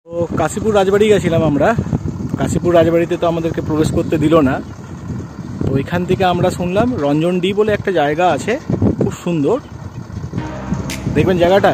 তো কাশীপুর রাজবাড়ি গেছিলাম আমরা। কাশীপুর রাজবাড়িতে তো আমাদেরকে প্রবেশ করতে দিল না। তো এখান থেকে আমরা শুনলাম রঞ্জনডি বলে একটা জায়গা আছে, খুব সুন্দর, দেখবেন জায়গাটা।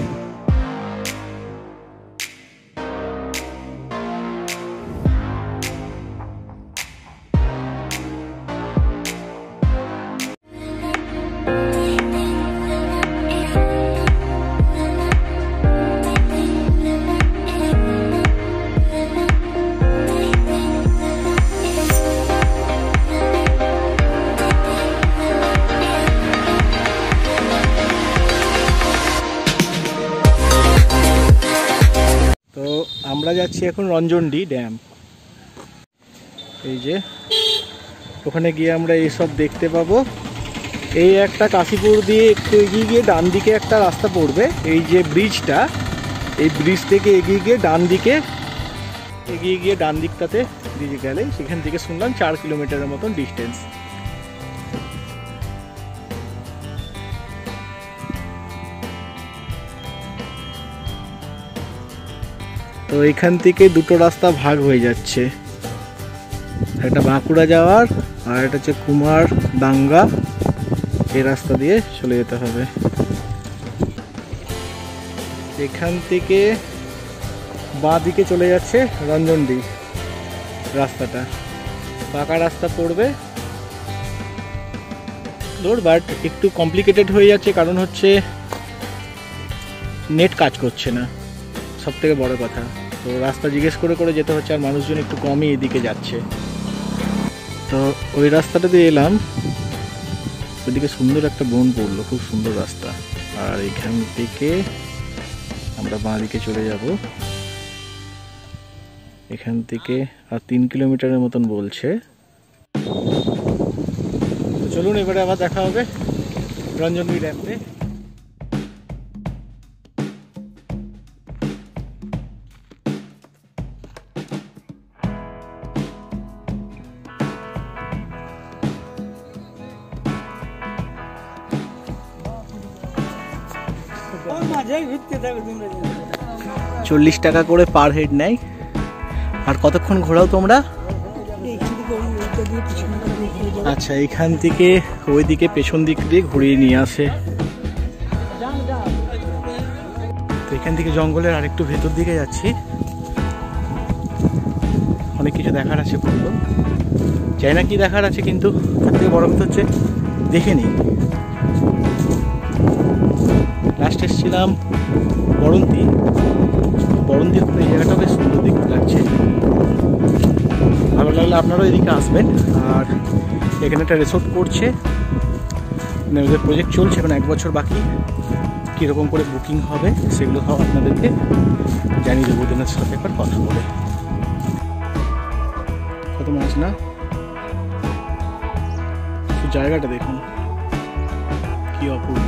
তো আমরা যাচ্ছি এখন রঞ্জনডি ড্যাম। এই যে ওখানে গিয়ে আমরা এইসব দেখতে পাবো। এই একটা কাশীপুর দিয়ে একটু এগিয়ে গিয়ে ডান দিকে একটা রাস্তা পড়বে, এই যে ব্রিজটা, এই ব্রিজ থেকে এগিয়ে গিয়ে ডান দিকটাতে ব্রিজে গেলে সেখান থেকে শুনলাম 4 কিলোমিটারের মতন ডিস্টেন্স। তো এখান থেকে দুটো রাস্তা ভাগ হয়ে যাচ্ছে, একটা বাঁকুড়া যাওয়ার আর একটা হচ্ছে কুমার দাঙ্গা, এই রাস্তা দিয়ে চলে যেতে হবে। এখান থেকে বাঁ দিকে চলে যাচ্ছে রঞ্জনডি রাস্তাটা, পাকা রাস্তা পড়বে দূর, বাট একটু কমপ্লিকেটেড হয়ে যাচ্ছে, কারণ হচ্ছে নেট কাজ করছে না, সব থেকে বড় কথা। তো রাস্তা জিজ্ঞেস করে করে যেতে হচ্ছে, আর মানুষজন একটু কমই এদিকে যাচ্ছে। তো ওই রাস্তাটা দিয়ে এলাম, ওইদিকে সুন্দর একটা বন পড়লো, খুব সুন্দর রাস্তা। আর এখান থেকে আমরা বাঁ দিকে চলে যাব, এখান থেকে আর 3 কিলোমিটারের মতন বলছে। তো চলুন এবারে আবার দেখা হবে রঞ্জনডি ড্যামে। $40 টাকা করে পার হেড নেয়। আর কতক্ষণ ঘোরাও তোমরা? আচ্ছা, এখান থেকে ওইদিকে পেছন দিক দিয়ে ঘুরিয়ে নিয়ে আসে। তো এখান থেকে জঙ্গলের আরেকটু ভেতর দিকে যাচ্ছি, অনেক কিছু দেখার আছে, বললো চাই না কি দেখার আছে, কিন্তু তার থেকে বড় কথা হচ্ছে দেখে নিই। লাস্ট এসেছিলাম বরন্তি, বরন্তির এই জায়গাটা বেশ সুন্দর দেখতে লাগছে, ভালো লাগলে আপনারাও এদিকে আসবেন। আর এখানে একটা রিসোর্ট করছে, ওদের প্রজেক্ট চলছে, এখন 1 বছর বাকি, কীরকম করে বুকিং হবে সেগুলো সব আপনাদেরকে জানিয়ে দেবো ওদের সাথে একবার কথা বলে। কত মাছ না, জায়গাটা দেখুন কি অপূর্ব।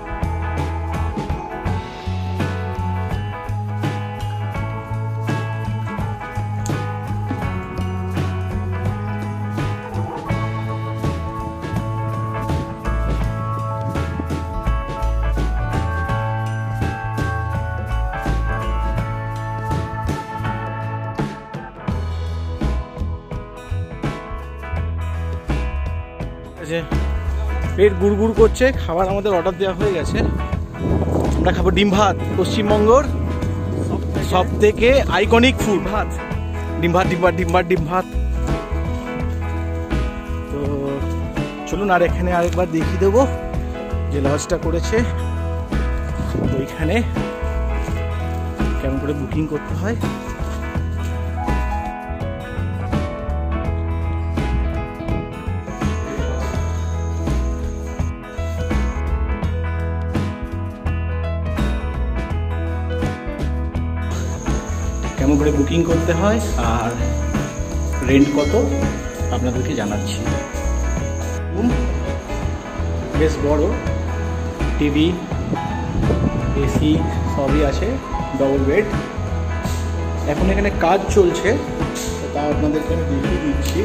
পেট গুড়গুড় করছে, খাবার আমাদের অর্ডার দেওয়া হয়ে গেছে। আমরা খাবো ডিম ভাত, পশ্চিমবঙ্গর সব থেকে আইকনিক ফুড ভাত, ডিম ভাত। তো চলুন আর এখানে আরেকবার দেখিয়ে দেবো যে লজটা করেছে, ওইখানে কেমন করে বুকিং করতে হয়। কেমন করে বুকিং করতে হয় আর রেন্ট কত আপনাদেরকে জানাচ্ছি। বেশ বড়, টিভি, এসি সবই আছে, ডবল বেড। এখন এখানে কাজ চলছে, তা আপনাদেরকে আমি দেখিয়ে দিচ্ছি।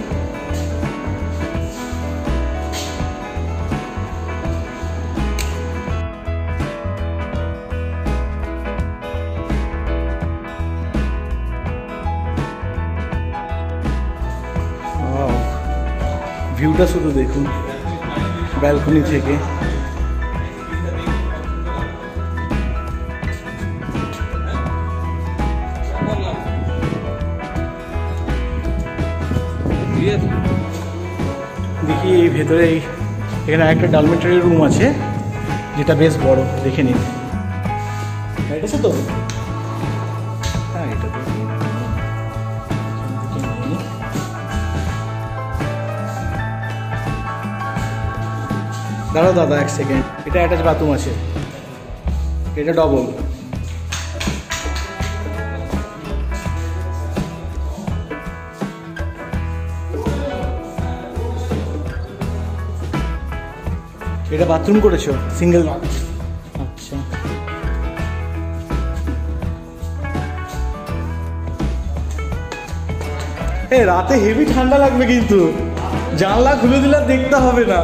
ভিউটা শুধু দেখুন ব্যালকনি থেকে। দেখি এই ভেতরে এখানে একটা ডরমিটরি রুম আছে যেটা বেশ বড়, দেখে নিন। রাইট আছে তো? হ্যাঁ, এটা তো দাঁড়াও দাদা, 1 সেকেন্ড। এটা অ্যাটাচ বাথরুম আছে, এটা ডবল। এটা বাথরুম করেছো সিঙ্গেল? আচ্ছা, রাতে হেভি ঠান্ডা লাগবে কিন্তু, জানলা খুলে দিলে দেখতে হবে না।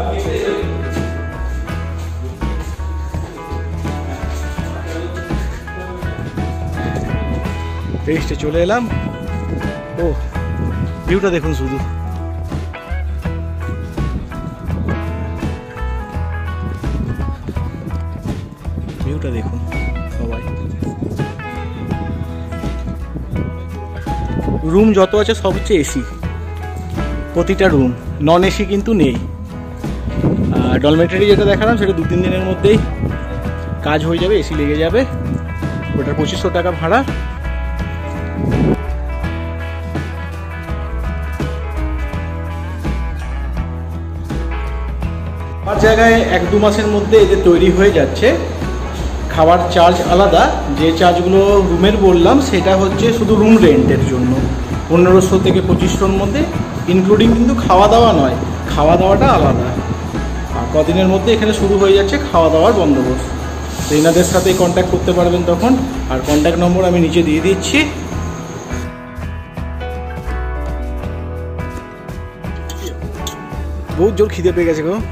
টেস্টে চলে এলাম। ও ভিউটা দেখুন শুধু, ভিউটা দেখুন সবাই। রুম যত আছে সব হচ্ছে এসি, প্রতিটা রুম। নন এসি কিন্তু নেই। ডরমিটরি যেটা দেখালাম সেটা 2-3 দিনের মধ্যেই কাজ হয়ে যাবে, এসি লেগে যাবে। ওটার 2500 টাকা ভাড়া। আমার জায়গায় 1-2 মাসের মধ্যে এদের তৈরি হয়ে যাচ্ছে। খাবার চার্জ আলাদা, যে চার্জগুলো রুমের বললাম সেটা হচ্ছে শুধু রুম রেন্টের জন্য 1500 থেকে 2500-র মধ্যে, ইনক্লুডিং কিন্তু খাওয়া দাওয়া নয়, খাওয়া দাওয়াটা আলাদা। আর কদিনের মধ্যে এখানে শুরু হয়ে যাচ্ছে খাওয়া দাওয়ার বন্দোবস্ত। তো এনাদের সাথে কন্ট্যাক্ট করতে পারবেন তখন, আর কন্ট্যাক্ট নম্বর আমি নিচে দিয়ে দিচ্ছি। বহুত জোর খিদে পেয়ে গেছে গো।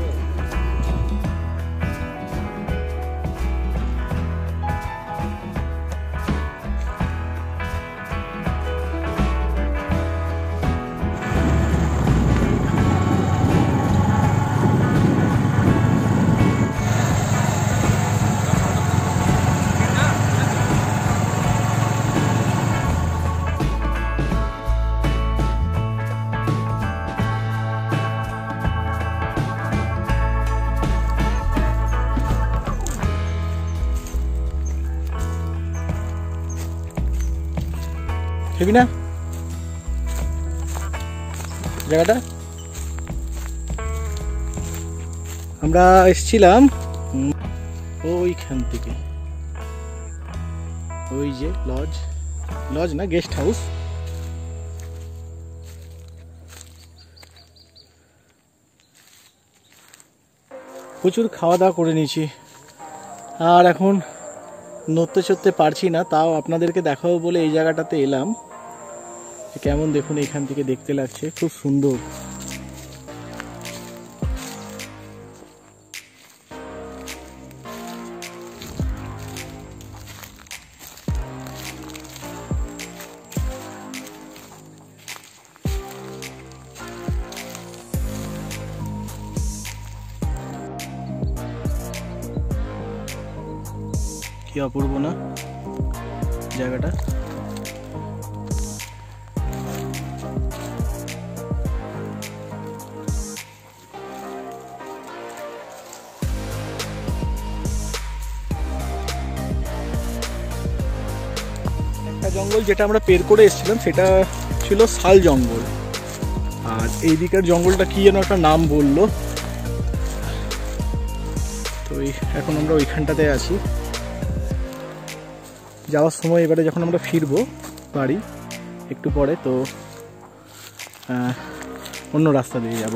হেবি না জায়গাটা? আমরা এসেছিলাম ওইখান থেকে, ওই যে লজ না গেস্ট হাউস, প্রচুর খাওয়া দাওয়া করে নিয়েছি। আর এখন নড়তে চড়তে পারছি না, তাও আপনাদেরকে দেখাবো বলে এই জায়গাটাতে এলাম। কেমন দেখুন এখান থেকে দেখতে লাগছে, খুব সুন্দর। কি অপূর্ব না জায়গাটা। জঙ্গল যেটা আমরা পের করে এসেছিলাম সেটা ছিল শাল জঙ্গল, আর এই দিকের জঙ্গলটা কি যেন একটা নাম বললো। তো এখন আমরা ওইখানটাতে আছি। যাওয়ার সময় এবারে যখন আমরা ফিরবো বাড়ি একটু পরে, তো অন্য রাস্তা দিয়ে যাব।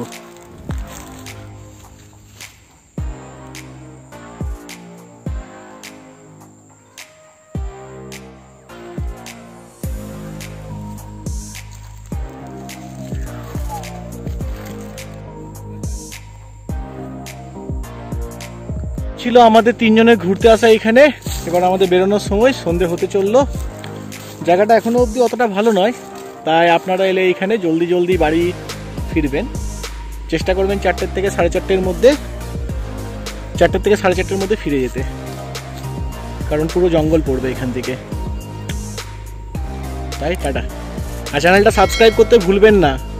ছিল আমাদের 3 জনের ঘুরতে আসা এখানে। এবার আমাদের বেরোনোর সময়, সন্ধে হতে চললো। জায়গাটা এখনো অবধি অতটা ভালো নয়, তাই আপনারা এলে এখানে জলদি বাড়ি ফিরবেন। চেষ্টা করবেন 4টে থেকে 4:30-এর মধ্যে, 4টে থেকে 4:30-এর মধ্যে ফিরে যেতে, কারণ পুরো জঙ্গল পড়বে এখান থেকে। তাই টাটা। আর চ্যানেলটা সাবস্ক্রাইব করতে ভুলবেন না।